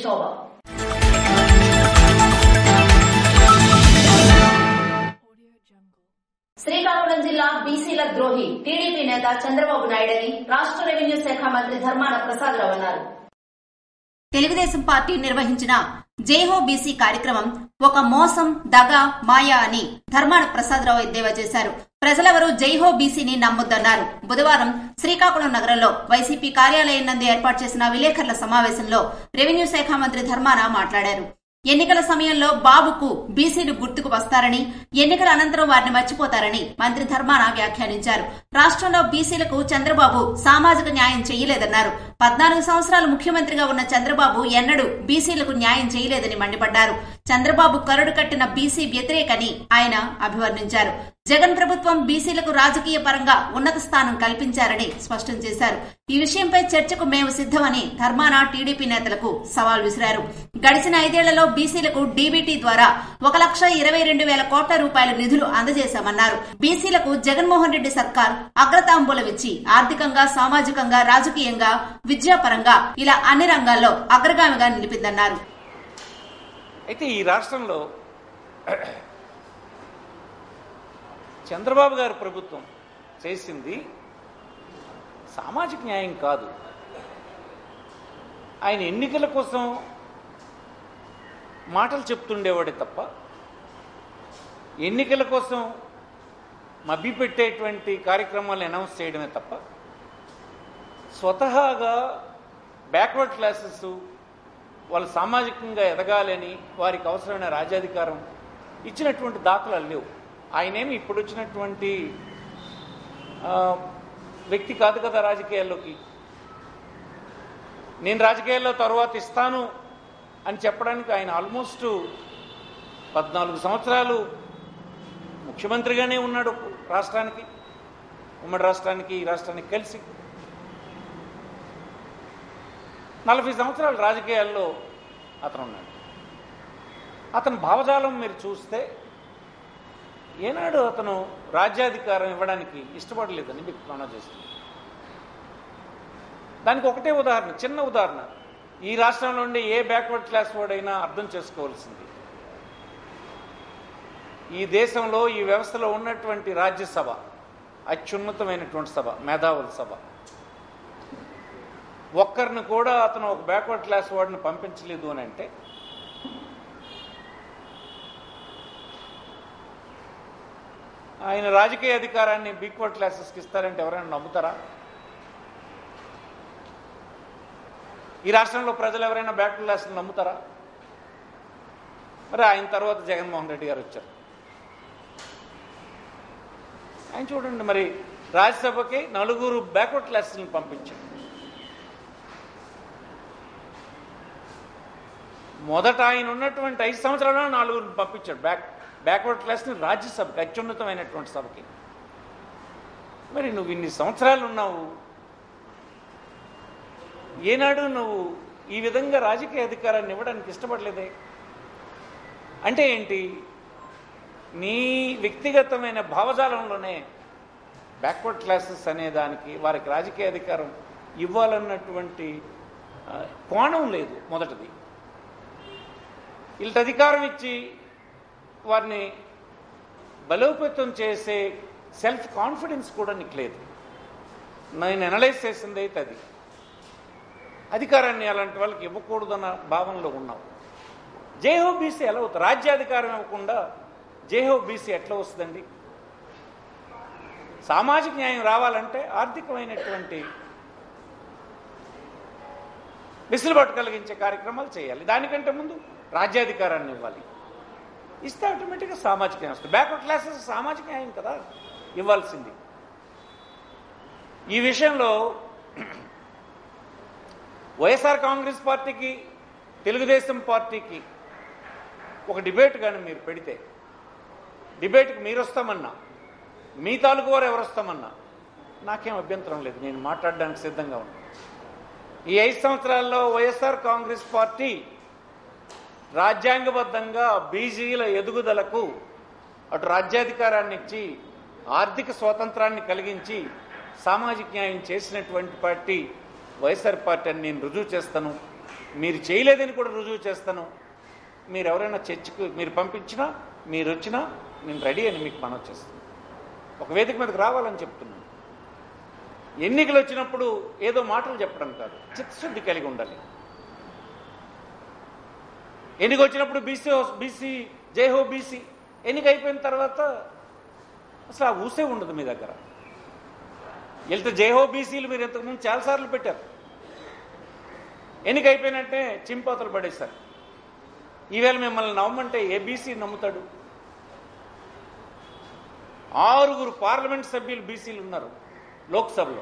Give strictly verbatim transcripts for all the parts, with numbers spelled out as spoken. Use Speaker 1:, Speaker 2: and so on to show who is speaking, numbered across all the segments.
Speaker 1: శోభ. శ్రీకాకుళం జిల్లా బీసీల ద్రోహి టీడీపీ నేత చంద్రబాబు నాయుడని రాష్ట్ర రెవెన్యూ శాఖ మంత్రి ధర్మాన ప్రసాదరావు అన్నారు.
Speaker 2: తెలుగుదేశం పార్టీ నిర్వహించిన జైహో బీసీ కార్యక్రమం ఒక మోసం, దగ, మాయ అని ధర్మాన ప్రసాదరావు ఎద్దేవా చేశారు. ప్రజలెవరూ జైహో బీసీని నమ్మొద్దన్నారు. బుధవారం శ్రీకాకుళం నగరంలో వైసీపీ కార్యాలయం నందు ఏర్పాటు చేసిన విలేకరుల సమావేశంలో రెవెన్యూ శాఖ మంత్రి ధర్మాన మాట్లాడారు. ఎన్నికల సమయంలో బాబుకు బీసీలు గుర్తుకు వస్తారని, ఎన్నికల అనంతరం వారిని మర్చిపోతారని మంత్రి ధర్మాన వ్యాఖ్యానించారు. రాష్ట్రంలో బీసీలకు చంద్రబాబు సామాజిక న్యాయం చేయలేదన్నారు. పద్నాలుగు సంవత్సరాలు ముఖ్యమంత్రిగా ఉన్న చంద్రబాబు ఎన్నడూ బీసీలకు న్యాయం చేయలేదని మండిపడ్డారు. చంద్రబాబు కరడు కట్టిన బీసీ వ్యతిరేకని ఆయన అభివర్ణించారు. జగన్ ప్రభుత్వం బీసీలకు రాజకీయ పరంగా ఉన్నత స్థానం కల్పించారని స్పష్టం చేశారు. ఈ విషయంపై చర్చకు మేము సిద్దమని ధర్మాన టీడీపీ నేతలకు సవాల్ విసిరారు. గడిచిన ఐదేళ్లలో బీసీలకు డీబీటీ ద్వారా ఒక లక్ష ఇరవై రెండు వేల కోట్ల రూపాయల నిధులు అందజేశామన్నారు. బీసీలకు జగన్మోహన్ రెడ్డి సర్కార్ అగ్రతాంబూలమిచ్చి ఆర్థికంగా, సామాజికంగా, రాజకీయంగా, విద్యాపరంగా ఇలా అన్ని రంగాల్లో అగ్రగామిగా నిలిపిందన్నారు.
Speaker 3: అయితే ఈ రాష్ట్రంలో చంద్రబాబు గారి ప్రభుత్వం చేసింది సామాజిక న్యాయం కాదు. ఆయన ఎన్నికల కోసం మాటలు చెప్తుండేవాడే తప్ప, ఎన్నికల కోసం మభ్యపెట్టేటువంటి కార్యక్రమాలు అనౌన్స్ చేయడమే తప్ప, స్వతహాగా బ్యాక్వర్డ్ క్లాసెస్ వాళ్ళు సామాజికంగా ఎదగాలని వారికి అవసరమైన రాజ్యాధికారం ఇచ్చినటువంటి దాఖలాలు లేవు. ఆయనేమి ఇప్పుడు వచ్చినటువంటి వ్యక్తి కాదు కదా రాజకీయాల్లోకి. నేను రాజకీయాల్లో తర్వాత ఇస్తాను అని చెప్పడానికి ఆయన ఆల్మోస్ట్ పద్నాలుగు సంవత్సరాలు ముఖ్యమంత్రిగానే ఉన్నాడు రాష్ట్రానికి, ఉమ్మడి రాష్ట్రానికి, ఈ రాష్ట్రానికి కలిసి. నలభై సంవత్సరాలు రాజకీయాల్లో అతను ఉన్నాడు. అతని భావజాలం మీరు చూస్తే ఏనాడు అతను రాజ్యాధికారం ఇవ్వడానికి ఇష్టపడలేదని మీకు మనం చేస్తుంది. దానికి ఒకటే ఉదాహరణ, చిన్న ఉదాహరణ. ఈ రాష్ట్రంలో ఉండే ఏ బ్యాక్వర్డ్ క్లాస్ వాడైనా అర్థం చేసుకోవాల్సింది, ఈ దేశంలో ఈ వ్యవస్థలో ఉన్నటువంటి రాజ్యసభ అత్యున్నతమైనటువంటి సభ, మేధావుల సభ. ఒక్కరిని కూడా అతను ఒక బ్యాక్వర్డ్ క్లాస్ వాడిని పంపించలేదు అని అంటే ఆయన రాజకీయ అధికారాన్ని బ్యాక్వర్డ్ క్లాసెస్కి ఇస్తారంటే ఎవరైనా నమ్ముతారా? ఈ రాష్ట్రంలో ప్రజలు ఎవరైనా బ్యాక్వర్డ్ క్లాస్ని నమ్ముతారా? మరి ఆయన తర్వాత జగన్మోహన్ రెడ్డి గారు వచ్చారు. ఆయన చూడండి, మరి రాజ్యసభకి నలుగురు బ్యాక్వర్డ్ క్లాసెస్ని పంపించారు. మొదట ఆయన ఉన్నటువంటి ఐదు సంవత్సరాల్లో నాలుగురు పంపించాడు బ్యాక్ బ్యాక్వర్డ్ క్లాస్ని రాజ్యసభకి, అత్యున్నతమైనటువంటి సభకి. మరి నువ్వు ఇన్ని సంవత్సరాలు ఉన్నావు, ఏనాడు నువ్వు ఈ విధంగా రాజకీయ అధికారాన్ని ఇవ్వడానికి ఇష్టపడలేదే? అంటే ఏంటి? నీ వ్యక్తిగతమైన భావజాలంలోనే బ్యాక్వర్డ్ క్లాసెస్ అనే దానికి వారికి రాజకీయ అధికారం ఇవ్వాలన్నటువంటి కోణం లేదు. మొదటిది, వీళ్ళకి అధికారం ఇచ్చి వారిని బలోపేతం చేసే సెల్ఫ్ కాన్ఫిడెన్స్ కూడా నీకు లేదు. నేను అనలైజ్ చేసింది అయితే అది. అధికారాన్ని అలాంటి వాళ్ళకి ఇవ్వకూడదన్న భావనలో ఉన్నావు. జేహో బీసీ ఎలా అవుతుంది? రాజ్యాధికారం ఇవ్వకుండా జేహో బీసీ ఎట్లా వస్తుందండి? సామాజిక న్యాయం రావాలంటే ఆర్థికమైనటువంటి వెసులుబాటు కలిగించే కార్యక్రమాలు చేయాలి. దానికంటే ముందు రాజ్యాధికారాన్ని ఇవ్వాలి. ఇస్తే ఆటోమేటిక్గా సామాజిక న్యాయం వస్తుంది. బ్యాక్వర్డ్ క్లాసెస్ సామాజిక న్యాయం కదా ఇవ్వాల్సింది. ఈ విషయంలో వైఎస్ఆర్ కాంగ్రెస్ పార్టీకి, తెలుగుదేశం పార్టీకి ఒక డిబేట్ కానీ మీరు పెడితే, డిబేట్కి మీరు వస్తామన్నా, మీ తాలూకు వారు ఎవరు వస్తామన్నా నాకేం అభ్యంతరం లేదు, నేను మాట్లాడడానికి సిద్ధంగా ఉన్నాను. ఈ ఐదు సంవత్సరాల్లో వైఎస్ఆర్ కాంగ్రెస్ పార్టీ రాజ్యాంగబద్ధంగా బీసీల ఎదుగుదలకు అటు రాజ్యాధికారాన్ని ఇచ్చి ఆర్థిక స్వాతంత్రాన్ని కలిగించి సామాజిక న్యాయం చేసినటువంటి పార్టీ వైఎస్ఆర్ పార్టీ అని నేను రుజువు చేస్తాను. మీరు చేయలేదని కూడా రుజువు చేస్తాను. మీరు ఎవరైనా చర్చకు మీరు పంపించినా మీరు వచ్చినా నేను రెడీ అని మీకు మనవి చేస్తాను. ఒక వేదిక మీదకి రావాలని చెప్తున్నాను. ఎన్నికలు వచ్చినప్పుడు ఏదో మాటలు చెప్పడం కాదు, చిత్తశుద్ధి కలిగి ఉండాలి. ఎన్నిక వచ్చినప్పుడు బీసీ బీసీ జైహో బీసీ, ఎన్నిక అయిపోయిన తర్వాత అసలు ఆ ఊసే ఉండదు మీ దగ్గర. వెళ్తే జైహో బీసీలు మీరు ఇంతకుముందు చాలాసార్లు పెట్టారు, ఎన్నిక అయిపోయినట్టే చింపోతలు పడేస్తారు. ఈవేళ మిమ్మల్ని నమ్మమంటే ఏ బీసీ నమ్ముతాడు? ఆరుగురు పార్లమెంట్ సభ్యులు బీసీలు ఉన్నారు లోక్సభలో,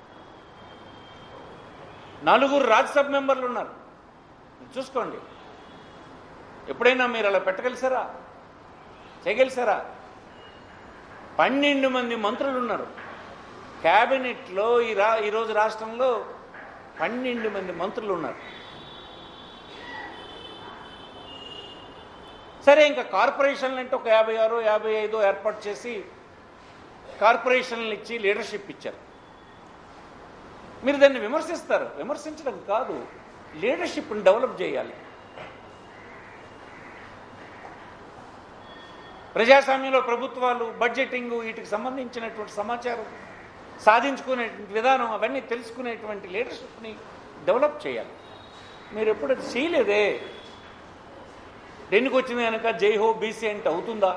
Speaker 3: నలుగురు రాజ్యసభ మెంబర్లు ఉన్నారు. చూసుకోండి, ఎప్పుడైనా మీరు అలా పెట్టగలిసారా? చేయగలిసారా? పన్నెండు మంది మంత్రులు ఉన్నారు క్యాబినెట్లో. ఈ రా ఈరోజు రాష్ట్రంలో పన్నెండు మంది మంత్రులు ఉన్నారు. సరే, ఇంకా కార్పొరేషన్లు అంటే ఒక యాభై ఆరు యాభై ఐదో ఏర్పాటు చేసి కార్పొరేషన్లు ఇచ్చి లీడర్షిప్ ఇచ్చారు. మీరు దాన్ని విమర్శిస్తారు. విమర్శించడం కాదు, లీడర్షిప్ని డెవలప్ చేయాలి. ప్రజాస్వామ్యంలో ప్రభుత్వాలు బడ్జెటింగ్ వీటికి సంబంధించినటువంటి సమాచారం సాధించుకునే విధానం అవన్నీ తెలుసుకునేటువంటి లీడర్షిప్ని డెవలప్ చేయాలి. మీరు ఎప్పుడు అది చేయలేదే. ఎన్నిక వచ్చింది కనుక జైహో బీసీ అంటే అవుతుందా?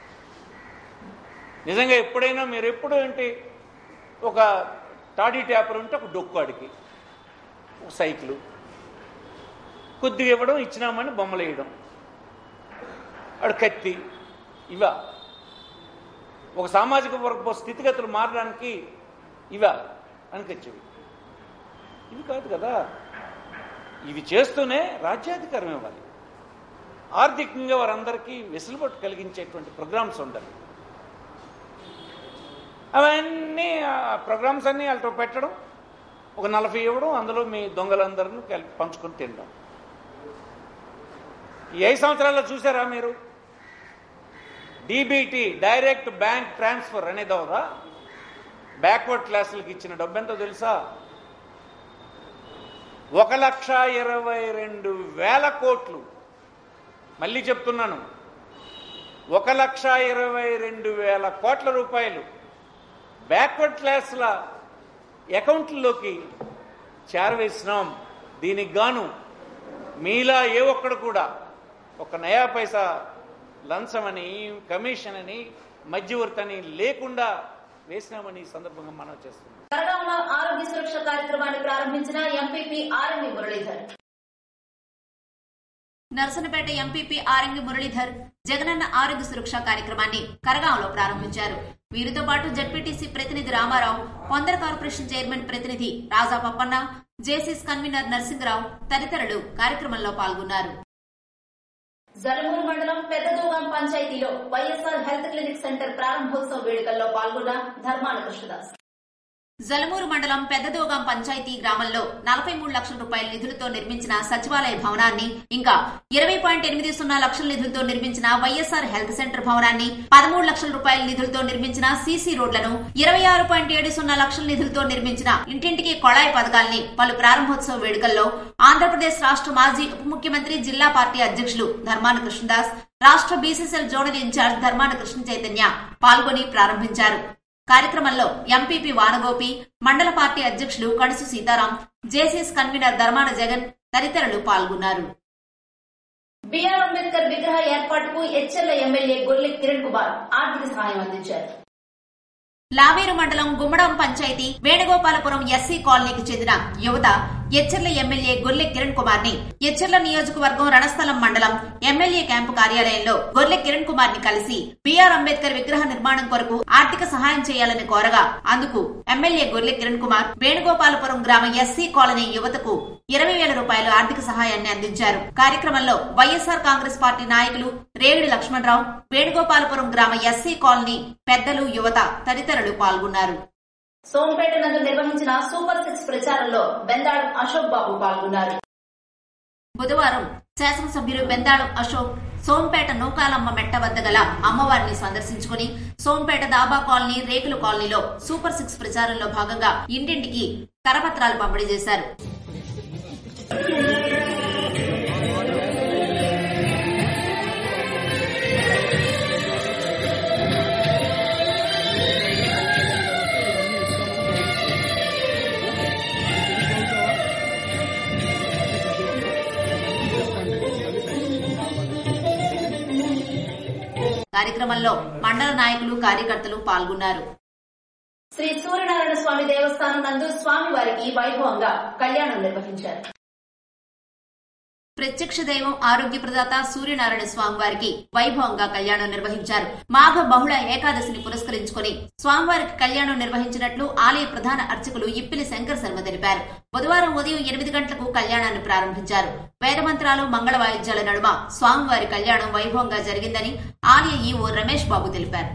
Speaker 3: నిజంగా ఎప్పుడైనా మీరు ఎప్పుడు అంటే ఒక టాడీ ట్యాపర్ ఉంటే ఒక డొక్కాడికి ఒక సైకిలు కొద్దిగా ఇవ్వడం, ఇచ్చినామని బొమ్మలు వేయడం, అడు కత్తి, ఇవా ఒక సామాజిక వర్గ స్థితిగతులు మారడానికి ఇవా అనికొచ్చేవి. ఇవి కాదు కదా. ఇవి చేస్తూనే రాజ్యాధికారం ఇవ్వాలి. ఆర్థికంగా వారందరికీ వెసులుబాటు కలిగించేటువంటి ప్రోగ్రామ్స్ ఉండాలి. అవన్నీ ప్రోగ్రామ్స్ అన్నీ వాళ్ళతో పెట్టడం, ఒక నలభై ఇవ్వడం, అందులో మీ దొంగలందరినీ కలిపి పంచుకొని తినడం. ఈ ఐదు సంవత్సరాల్లో చూసారా మీరు? డీబీటీ డైరెక్ట్ బ్యాంక్ ట్రాన్స్ఫర్ అనే ద్వారా బ్యాక్వర్డ్ క్లాసులకు ఇచ్చిన డబ్బు ఎంతో తెలుసా? ఒక లక్ష ఇరవై రెండు వేల కోట్లు. మళ్ళీ చెప్తున్నాను, ఒక లక్ష ఇరవై రెండు వేల కోట్ల రూపాయలు బ్యాక్వర్డ్ క్లాసుల అకౌంట్లలోకి చేరవేసినాం. దీనికి గాను మీలా ఏ ఒక్కడు కూడా ఒక నయా పైసా లంచమని, కమిషన్ అని, మధ్యవర్తి అని లేకుండా వేసినామని ఈ సందర్భంగా మనం చేస్తున్నాం.
Speaker 1: కరగాంలో ఆరోగ్య సురక్ష కార్యక్రమాన్ని ప్రారంభించిన MPP RMV Muralidhar.
Speaker 2: Narasannapeta MPP RMV Muralidhar జగనన్న ఆరోగ్య సురక్ష కార్యక్రమాన్ని కరగాంలో ప్రారంభించారు. వీరితో పాటు జడ్పీటీసీ ప్రతినిధి రామారావు, పొందర కార్పొరేషన్ చైర్మన్ ప్రతినిధి రాజా పప్పన్న, జేసీస్ కన్వీనర్ నర్సింగరావు తదితరులు కార్యక్రమంలో పాల్గొన్నారు.
Speaker 1: జలమూరు మండలం పెద్దదూగం పంచాయతీలో వైఎస్ఆర్ హెల్త్ క్లినిక్ సెంటర్ ప్రారంభోత్సవ వేడుకల్లో పాల్గొన్న ధర్మాన కృష్ణదాస్.
Speaker 2: జలమూరు మండలం పెద్దదోగాం పంచాయతీ గ్రామంలో నలభై మూడు లక్షల రూపాయల నిధులతో నిర్మించిన సచివాలయ భవనాన్ని, ఇంకా ఇరవై పాయింట్ ఎనిమిది సున్నా లక్షల నిధులతో నిర్మించిన వైఎస్ఆర్ హెల్త్ సెంటర్ భవనాన్ని, పదమూడు లక్షల రూపాయల నిధులతో నిర్మించిన సీసీ రోడ్లను, ఇరవై ఆరు పాయింట్ ఏడు సున్నా లక్షల నిధులతో నిర్మించిన ఇంటింటికి కొళాయి పథకాల్ని పలు ప్రారంభోత్సవ వేడుకల్లో ఆంధ్రప్రదేశ్ రాష్ట్ర మాజీ ఉప ముఖ్యమంత్రి, జిల్లా పార్టీ అధ్యక్షులు ధర్మాన కృష్ణదాస్, రాష్ట్ర BCCL zonal incharge Dharmana Krishna Chaitanya పాల్గొని ప్రారంభించారు. కార్యక్రమంలో ఎంపీపీ వానగోపి, మండల పార్టీ అధ్యక్షులు కడుసు సీతారాం, జేసీఎస్ కన్వీనర్ ధర్మాన జగన్ తదితరులు పాల్గొన్నారు.
Speaker 1: బిఆర్ అంబేద్కర్ విగ్రహ ఏర్పాటుకు హెచ్ఎల్ ఎమ్మెల్యే గొల్లె కిరణ్ కుమార్ ఆర్థిక సహాయం అందించారు.
Speaker 2: లావేరు మండలం గుమ్మడం పంచాయతీ వేణుగోపాలపురం ఎస్సీ కాలనీకి చెందిన యువత ఎచ్చెర్ల ఎమ్మెల్యే గొల్లె కిరణ్ కుమార్ ని ఎచ్చెర్ల నియోజకవర్గం రణస్థలం మండలం ఎమ్మెల్యే క్యాంపు కార్యాలయంలో గొల్లె కిరణ్ కుమార్ ని కలిసి బిఆర్ అంబేద్కర్ విగ్రహ నిర్మాణం కొరకు ఆర్థిక సహాయం చేయాలని కోరగా, అందుకు ఎమ్మెల్యే గొల్లె కిరణ్ కుమార్ వేణుగోపాలపురం గ్రామ ఎస్సీ కాలనీ యువతకు ఇరవై వేల రూపాయల ఆర్థిక సహాయాన్ని అందించారు. కార్యక్రమంలో వైఎస్ఆర్ కాంగ్రెస్ పార్టీ నాయకులు రేవిడి లక్ష్మణరావు, వేణుగోపాలపురం గ్రామ ఎస్సీ కాలనీ పెద్దలు, యువత తదితరులు పాల్గొన్నారు.
Speaker 1: సోంపేట నందు నిర్వహించిన సూపర్ సిక్స్ ప్రచారంలో బెందాళం అశోక్ బాబు పాల్గొన్నారు.
Speaker 2: బుధవారం శాసనసభ్యులు బెందాళం అశోక్ సోంపేట నూకాలమ్మ మెట్ట వద్ద గల అమ్మవారిని సందర్శించుకుని సోంపేట దాబా కాలనీ, రేకుల కాలనీలో సూపర్ సిక్స్ ప్రచారంలో భాగంగా ఇంటింటికి కరపత్రాలు పంపిణీ చేశారు. కార్యక్రమంలో మండల నాయకులు కార్యకర్తలు పాల్గొన్నారు.
Speaker 1: శ్రీ సూర్యనారాయణ స్వామి దేవస్థానం నందు స్వామివారికి వైభవంగా కళ్యాణం నిర్వహించారు.
Speaker 2: ప్రత్యక్ష దైవం ఆరోగ్య ప్రదాత సూర్యనారాయణ స్వామి వారికి వైభవంగా కళ్యాణం నిర్వహించారు. మాఘ బహుళ ఏకాదశిని పురస్కరించుకుని స్వామివారికి కళ్యాణం నిర్వహించినట్లు ఆలయ ప్రధాన అర్చకులు ఇప్పిలి శంకర్ శర్మ తెలిపారు. బుధవారం ఉదయం ఎనిమిది గంటలకు కళ్యాణాన్ని ప్రారంభించారు. వేదమంత్రాలు మంగళ వాయిద్యాల నడుమ స్వామివారి కళ్యాణం వైభవంగా జరిగిందని ఆలయ ఈవో రమేష్ బాబు తెలిపారు.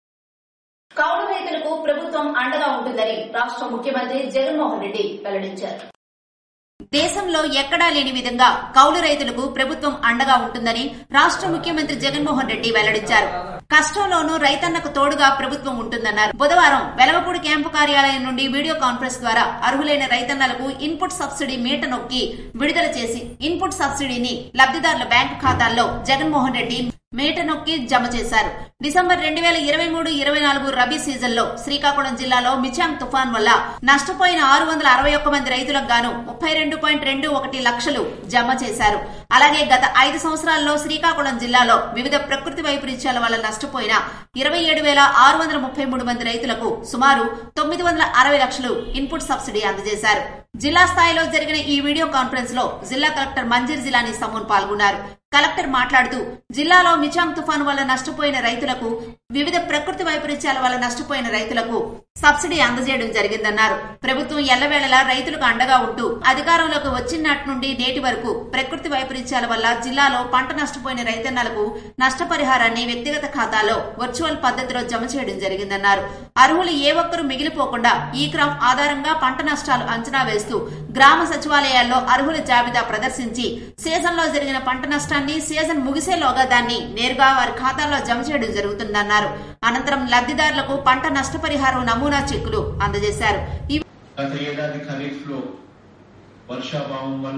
Speaker 1: కౌలు రైతులకు ప్రభుత్వం అండగా ఉంటుందని రాష్ట్ర ముఖ్యమంత్రి జగన్మోహన్ రెడ్డి వెల్లడించారు.
Speaker 2: దేశంలో ఎక్కడా లేని విధంగా కౌలు రైతులకు ప్రభుత్వం అండగా ఉంటుందని రాష్ట్ర ముఖ్యమంత్రి జగన్మోహన్ రెడ్డి వెల్లడించారు. కష్టంలోనూ రైతన్నకు తోడుగా ప్రభుత్వం ఉంటుందన్నారు. బుధవారం వెలగపూడి క్యాంపు కార్యాలయం నుండి వీడియో కాన్ఫరెన్స్ ద్వారా అర్హులైన రైతన్నలకు ఇన్పుట్ సబ్సిడీ మీట నొక్కి విడుదల చేసి ఇన్పుట్ సబ్సిడీని లబ్దిదారుల బ్యాంకు ఖాతాల్లో జగన్మోహన్ రెడ్డి మేట నొక్కి జమ చేశారు. డిసెంబర్ రెండు వేల ఇరవై మూడు ఇరవై నాలుగు రబీ సీజన్ లో శ్రీకాకుళం జిల్లాలో మిచాంగ్ తుఫాన్ వల్ల నష్టపోయిన ఆరు వందల అరవై ఒక్క మంది రైతులకు గాను ముప్పై రెండు పాయింట్ రెండు ఒకటి లక్షలు జమ చేశారు. అలాగే గత ఐదు సంవత్సరాల్లో శ్రీకాకుళం జిల్లాలో వివిధ ప్రకృతి వైపరీత్యాల వల్ల నష్టపోయిన ఇరవై ఏడు వేల ఆరు వందల ముప్పై మూడు మంది రైతులకు సుమారు తొమ్మిది వందల అరవై లక్షలు ఇన్పుట్ సబ్సిడీ అందజేశారు. జిల్లా స్థాయిలో జరిగిన ఈ వీడియో కాన్ఫరెన్స్ లో జిల్లా కలెక్టర్ మంజీర్ జిలానీ సమూన్ పాల్గొన్నారు. కలెక్టర్ మాట్లాడుతూ జిల్లాలో మిచాంగ్ తుఫాను వల్ల నష్టపోయిన రైతులకు వివిధ ప్రకృతి వైపరీత్యాల వల్ల నష్టపోయిన రైతులకు సబ్సిడీ అందజేయడం జరిగిందన్నారు. ప్రభుత్వం ఎల్లవేళలా రైతులకు అండగా ఉంటూ అధికారంలోకి వచ్చినట్టు నుండి నేటి వరకు ప్రకృతి వైపరీత్యాల వల్ల జిల్లాలో పంట నష్టపోయిన రైతన్నలకు నష్టపరిహారాన్ని వ్యక్తిగత ఖాతాలో వర్చువల్ పద్ధతిలో జమ చేయడం జరిగిందన్నారు. అర్హులు ఏ ఒక్కరూ మిగిలిపోకుండా ఈ క్రాప్ ఆధారంగా పంట నష్టాలు అంచనా వేస్తూ గ్రామ సచివాలయాల్లో అర్హుల జాబితా ప్రదర్శించి సీజన్ లో జరిగిన పంట నష్టాన్ని సీజన్ ముగిసేలోగా దాన్ని నేరుగా వారి ఖాతాల్లో జమ చేయడం జరుగుతుందన్నారు. అనంతరం లబ్దిదారులకు పంట నష్టపరిహారం నమూనా చెక్కులు అందజేశారు.
Speaker 4: గత ఏడాది ఖరీఫ్ లో వర్షాభావం వల్ల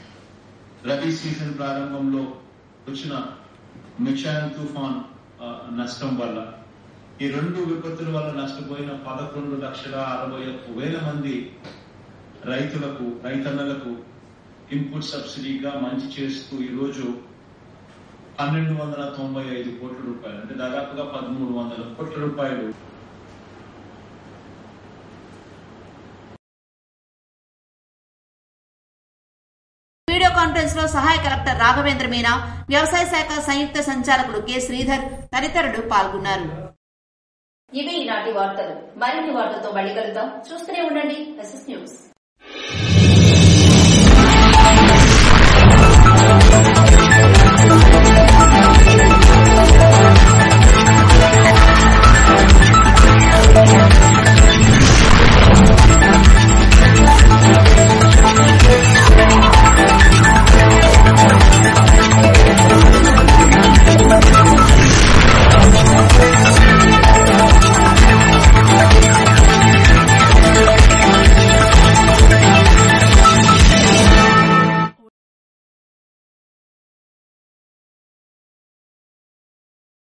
Speaker 4: రబీ సీజన్ ప్రారంభంలో వచ్చిన మిచాంగ్ తుఫాన్ నష్టం వల్ల ఈ రెండు విపత్తుల వల్ల నష్టపోయిన పదకొండు లక్షల అరవై ఒక్క వేల మంది రైతులకు రైతన్నలకు ఇన్పుట్ సబ్సిడీగా మంచి చేస్తూ ఈరోజు పన్నెండు వందల తొంభై ఐదు కోట్ల రూపాయలు అంటే దాదాపుగా పదమూడు వందల కోట్ల రూపాయలు
Speaker 2: వీడియో కాన్ఫరెన్స్ లో సహాయ కలెక్టర్ రాఘవేంద్ర మీనా, వ్యవసాయ శాఖ సంయుక్త సంచాలకుడు కె శ్రీధర్ తదితరులు పాల్గొన్నారు.
Speaker 1: ఇవి ఈనాటి వార్తలు. మరిన్ని వార్తలతో మళ్ళీ కలుద్దాం. చూస్తూనే ఉండండి